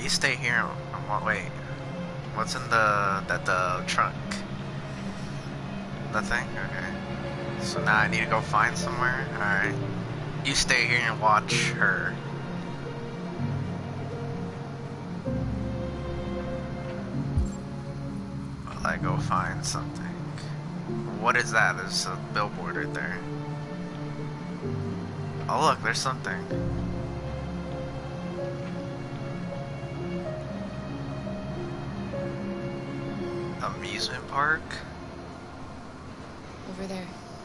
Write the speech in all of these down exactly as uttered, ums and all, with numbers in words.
you stay here. And, wait, what's in the that the trunk? Nothing. Okay. So now I need to go find somewhere. All right. You stay here and watch her. While I go find something. What is that? There's a billboard right there. Oh look, there's something. Amusement park? Over there.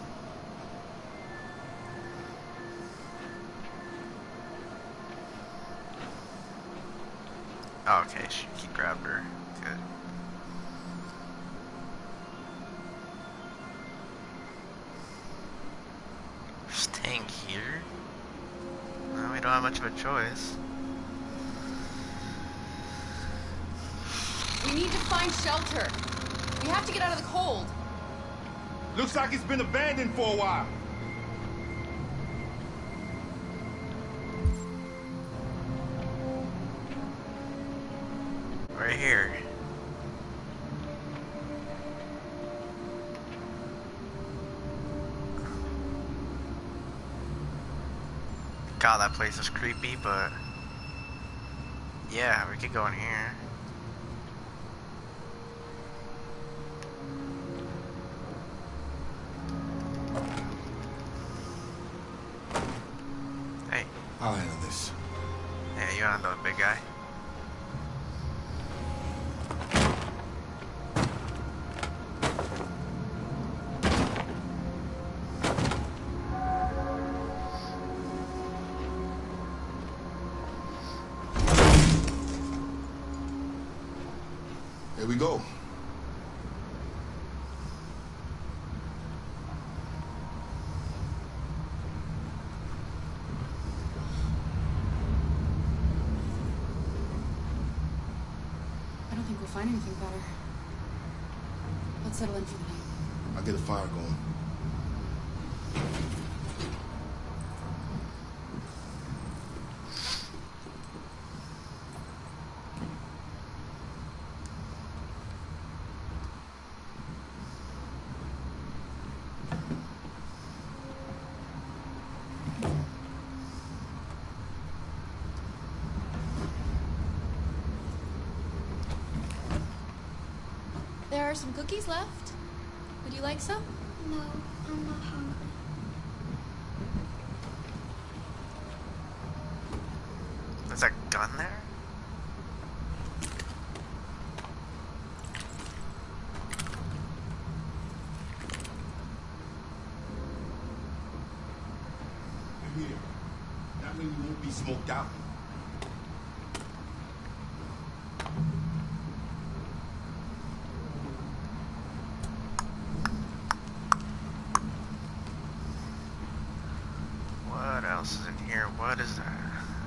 Oh, okay, she, he grabbed her. Good. Staying here? No, we don't have much of a choice. We need to find shelter. We have to get out of the cold. Looks like it's been abandoned for a while. Right here. God, that place is creepy, but yeah, we could go in here. Hey. I'll handle this. Yeah, you handle it, big guy. Here we go. I don't think we'll find anything better. Let's settle in for the night. I'll get a fire going. There are some cookies left. Would you like some? No, I'm not hungry. There's a gun there? You're here. That means you won't be smoked out. What else is in here? What is that?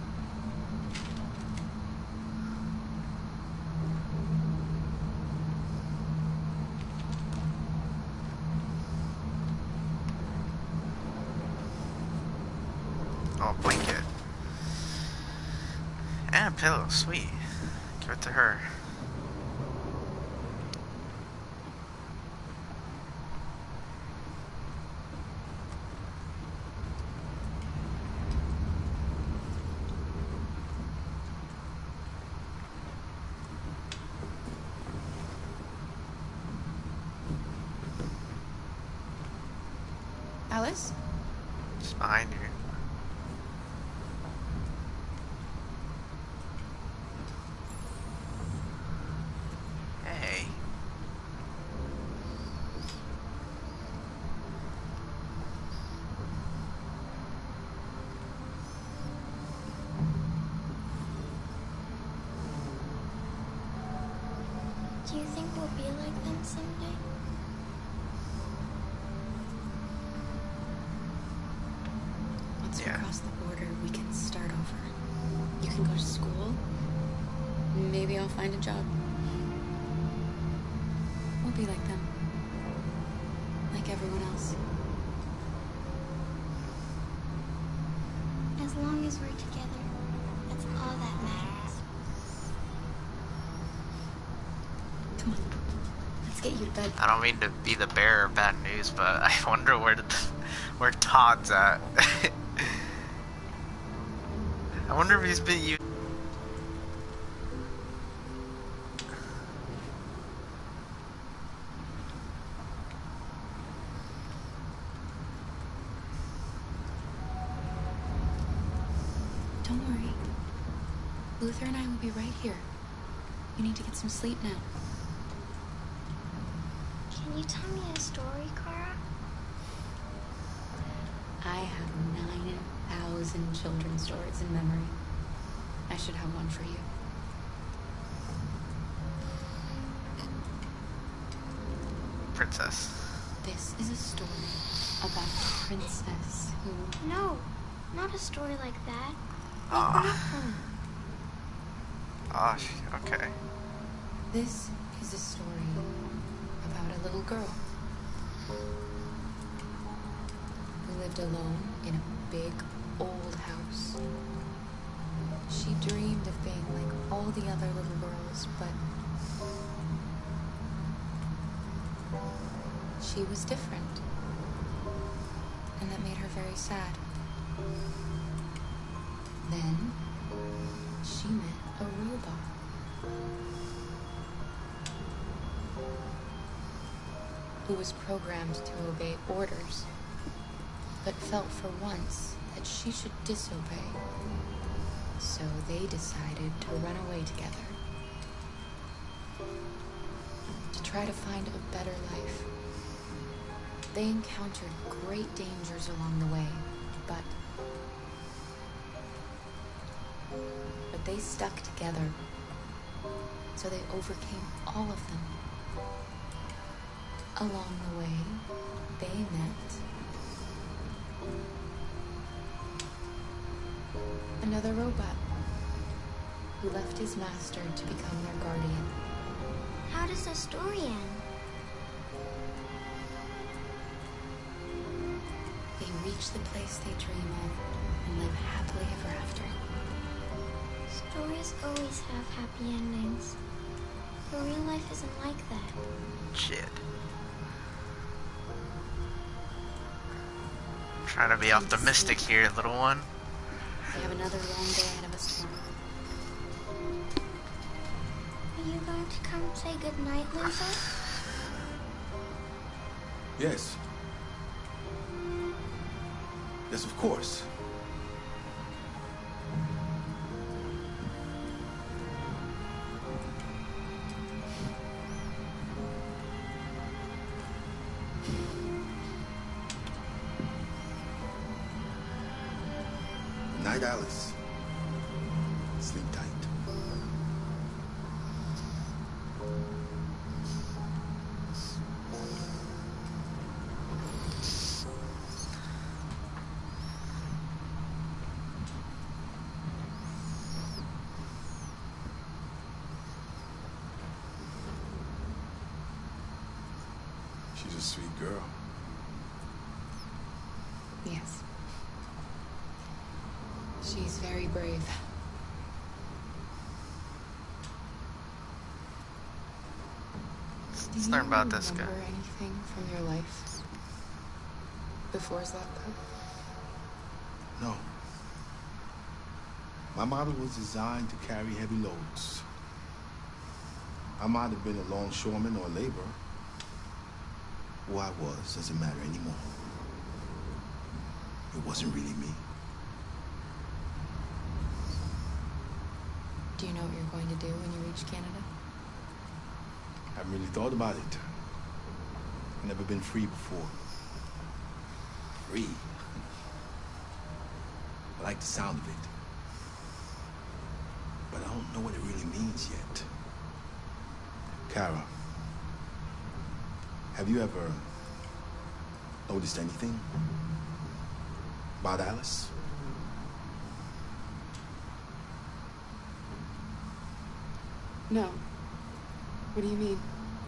Oh, blanket. And a pillow, sweet. Give it to her. Alice? Just behind you. Hey. Do you think we'll be like them someday? Once we Yeah. cross the border, we can start over. You can go to school. Maybe I'll find a job. We'll be like them. Like everyone else. As long as we're together, that's all that matters. Let's get you to bed. I don't mean to be the bearer of bad news, but I wonder where the, where Todd's at. I wonder if he's been used. Don't worry. Luther and I will be right here. You need to get some sleep now. Can you tell me a story, Kara? I have nine thousand children's stories in memory. I should have one for you. Princess. This is a story about a princess who... No, not a story like that. Ah. Open up one. Oh, she, okay. This is a story about a little girl who lived alone in a big old house. She dreamed of being like all the other little girls, but she was different, and that made her very sad. Then she met a robot. Who was programmed to obey orders, but felt for once that she should disobey. So they decided to run away together. To try to find a better life. They encountered great dangers along the way, but but they stuck together. So they overcame all of them. Along the way, they met another robot who left his master to become their guardian. How does the story end? They reach the place they dream of and live happily ever after. Stories always have happy endings. But real life isn't like that. Shit. Trying to be optimistic here, little one. We have another long day ahead of us tomorrow. Are you going to come say goodnight, Luther? Yes. Yes, of course. Night, Alice. Sleep tight. She's a sweet girl. Yes. She's very brave. Let's learn about this guy. Do you remember anything from your life before Zlatko? No. My model was designed to carry heavy loads. I might have been a longshoreman or a laborer. Who I was doesn't matter anymore. It wasn't really me. Do you know what you're going to do when you reach Canada? I haven't really thought about it. I've never been free before. Free? I like the sound of it. But I don't know what it really means yet. Kara, have you ever noticed anything about Alice? No. What do you mean?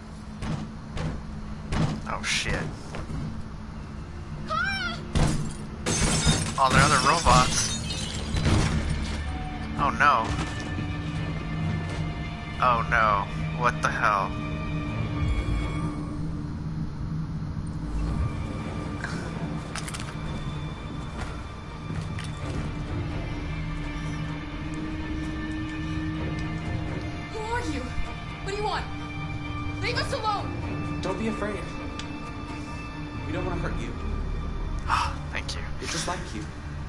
Oh shit. Oh, they're other robots. Oh no. Oh no. What the hell? Don't be afraid. We don't want to hurt you. Thank you. We're just like you.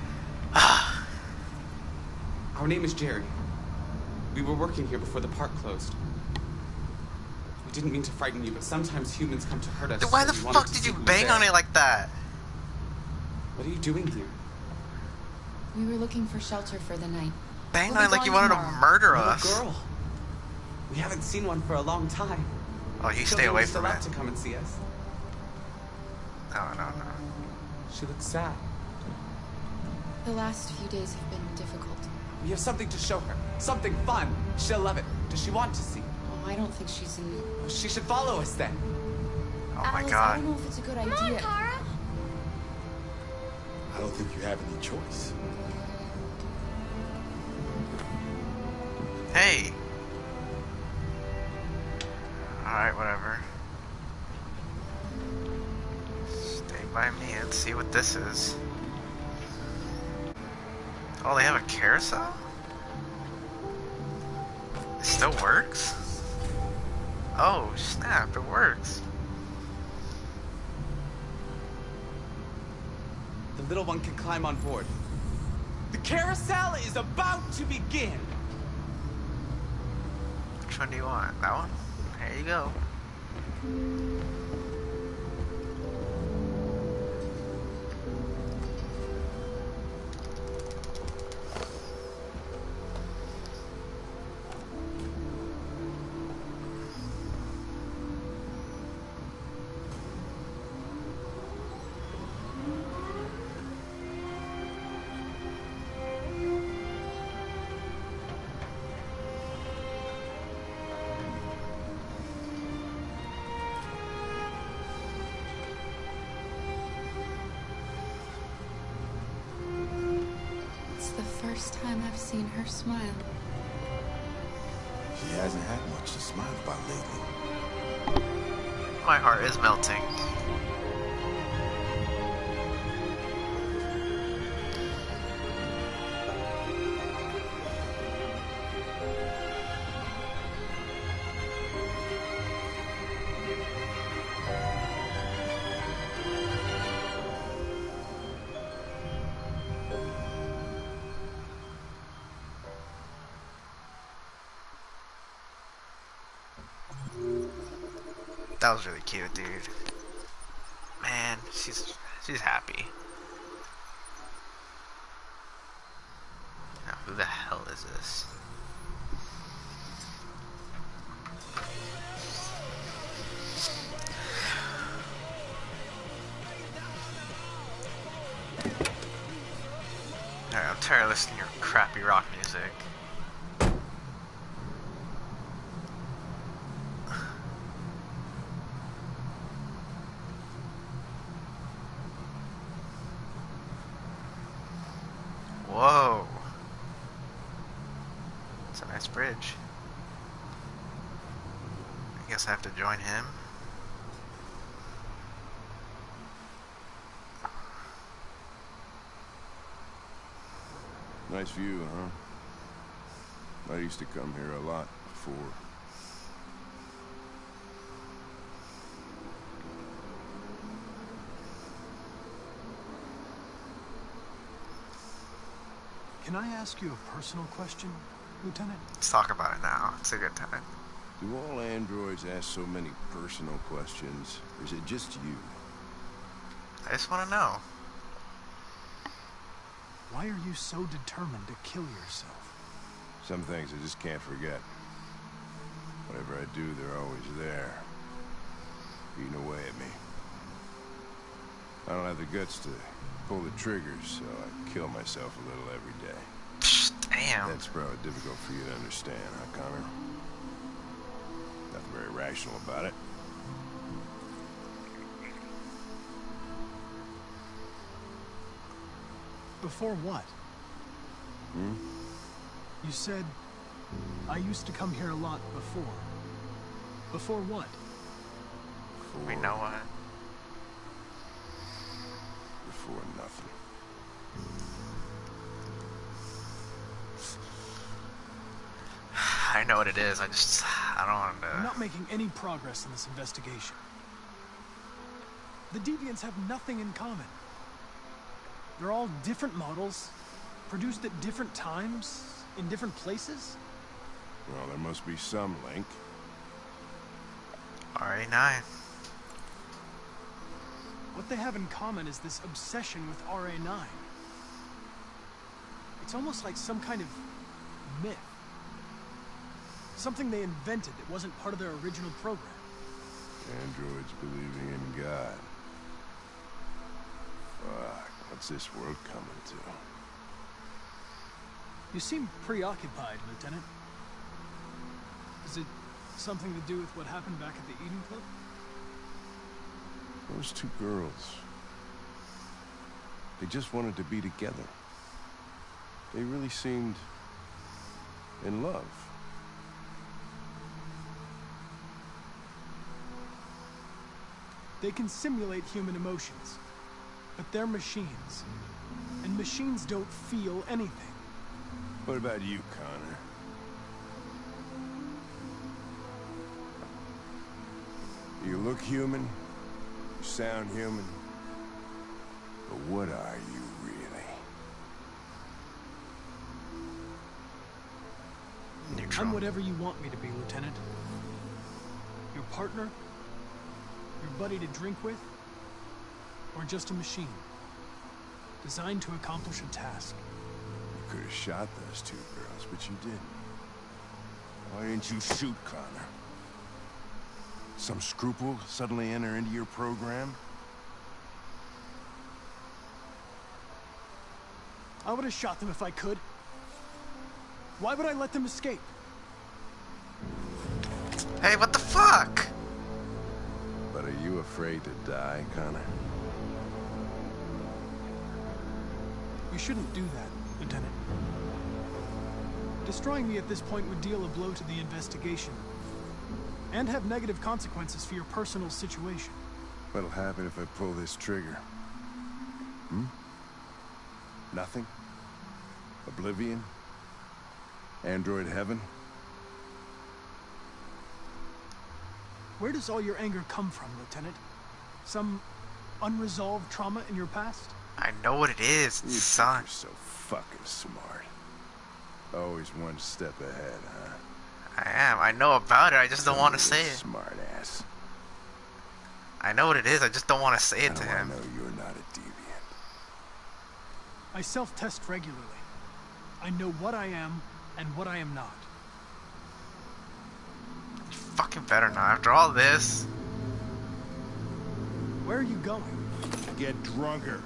Our name is Jerry. We were working here before the park closed. We didn't mean to frighten you, but sometimes humans come to hurt us. Then why so the we wanted fuck to did see you who was bang there. on it like that? What are you doing here? We were looking for shelter for the night. Bang We'll on be it like you gone wanted to tomorrow. murder Little us. girl. We haven't seen one for a long time. Oh, you stay Children away used from to it. love to come and see us. No, no, no. She looks sad. The last few days have been difficult. We have something to show her. Something fun. She'll love it. Does she want to see? Oh, I don't think she's in... She should follow us then. Oh my Alice, I god. don't know if it's a good Come idea. on, Kara. I don't think you have any choice. Hey. Alright, whatever. Stay by me and see what this is. Oh, they have a carousel? It still works? Oh, snap, it works. The little one can climb on board. The carousel is about to begin. Which one do you want? That one? There you go. It's the first time I've seen her smile. She hasn't had much to smile about lately. My heart is melting. That was really cute, dude. Man, she's she's happy. Now, who the hell is this? Alright, I'm tired of listening to your crappy rock music. Whoa. It's a nice bridge. I guess I have to join him. Nice view, huh? I used to come here a lot before. Can I ask you a personal question, Lieutenant? Let's talk about it now. It's a good time. Do all androids ask so many personal questions, or is it just you? I just want to know. Why are you so determined to kill yourself? Some things I just can't forget. Whatever I do, they're always there, eating away at me. I don't have the guts to pull the triggers, so I kill myself a little every day. Psh, damn. That's probably difficult for you to understand, huh, Connor? Nothing very rational about it. Before what? Hmm? You said, I used to come here a lot before. Before what? Before, We know what. Before nothing. I know what it is. I just, I don't want We're to. not making any progress in this investigation. The Deviants have nothing in common. They're all different models, produced at different times, in different places. Well, there must be some link. R A nine. What they have in common is this obsession with R A nine. It's almost like some kind of myth. Something they invented that wasn't part of their original program. Androids believing in God. Fuck, what's this world coming to? You seem preoccupied, Lieutenant. Is it something to do with what happened back at the Eden Club? Those two girls. They just wanted to be together. They really seemed in love. They can simulate human emotions, but they're machines. And machines don't feel anything. What about you, Connor? You look human, you sound human, but what are you really? Neutral. I'm whatever you want me to be, Lieutenant. Your partner? Your buddy to drink with? Or just a machine? Designed to accomplish a task. You could have shot those two girls, but you didn't. Why didn't you shoot Connor? Some scruple suddenly enter into your program? I would have shot them if I could. Why would I let them escape? Hey, what the fuck? But are you afraid to die, Connor? You shouldn't do that, Lieutenant. Destroying me at this point would deal a blow to the investigation. And have negative consequences for your personal situation. What'll happen if I pull this trigger? Hmm? Nothing? Oblivion? Android heaven? Where does all your anger come from, Lieutenant? Some unresolved trauma in your past? I know what it is, You son. think you're so fucking smart. Always one step ahead, huh? I am. I know about it. I just don't want to say it. Smart ass. I know what it is. I just don't want to say it to How do I him. know you're not a deviant? I self-test regularly. I know what I am and what I am not. You fucking better not. After all this. Where are you going? Get drunker.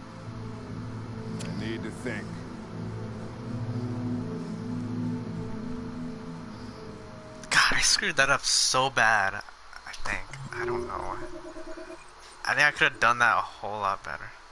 I need to think. God, I screwed that up so bad. I think. I don't know. I think I could have done that a whole lot better.